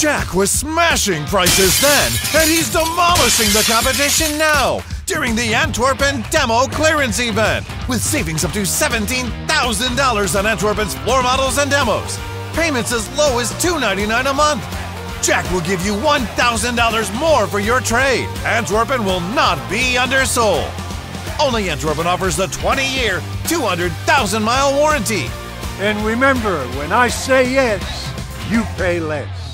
Jack was smashing prices then, and he's demolishing the competition now during the Antwerpen Demo Clearance Event, with savings up to $17,000 on Antwerpen's floor models and demos. Payments as low as $2.99 a month. Jack will give you $1,000 more for your trade. Antwerpen will not be undersold. Only Antwerpen offers the 20-year, 200,000-mile warranty. And remember, when I say yes, you pay less.